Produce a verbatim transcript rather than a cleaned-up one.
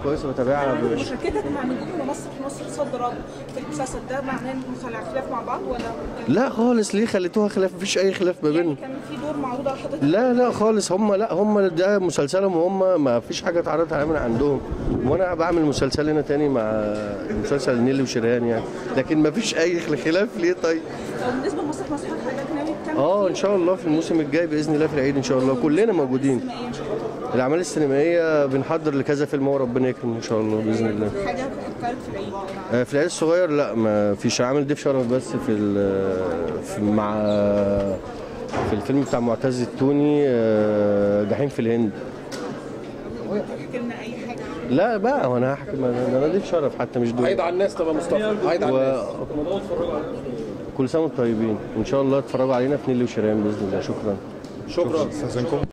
كويسه بتابعها. مشاركتك مع نجوم مصر في مصر صد رد في المسلسل ده معناه انكم خلاف مع بعض ولا؟ لا خالص، ليه خليتوها خلاف؟ مفيش اي خلاف ما بينهم. يعني كان في دور معروض على حضرتك؟ لا لا خالص، هم لا هم ده مسلسلهم وهم ما فيش حاجه اتعرضت عليها من عندهم، وانا بعمل مسلسل هنا تاني مع مسلسل نيلي وشريهان يعني، لكن ما فيش اي خلاف. ليه طيب؟ طب بالنسبه لمسرح مسرح حضرتك ناوي تكمل؟ اه ان شاء الله في الموسم الجاي باذن الله في العيد ان شاء الله كلنا موجودين. الاعمال السينمائيه بنحضر لكذا فيلم وربنا يكرم ان شاء الله باذن الله. حاجه هتتعرض في العيد؟ آه في العيد الصغير لا ما فيش، عامل ضيف شرف بس في, في مع في الفيلم بتاع معتز التوني جحيم في الهند. احكي لنا اي حاجه. لا بقى وانا هحكي، انا ضيف شرف حتى مش دور. عيد على الناس طبعا مصطفى، عيد على الناس. كل سنه وانتم طيبين، وان شاء الله تتفرجوا علينا في نيلي وشريهان باذن الله. شكرا. شكرا.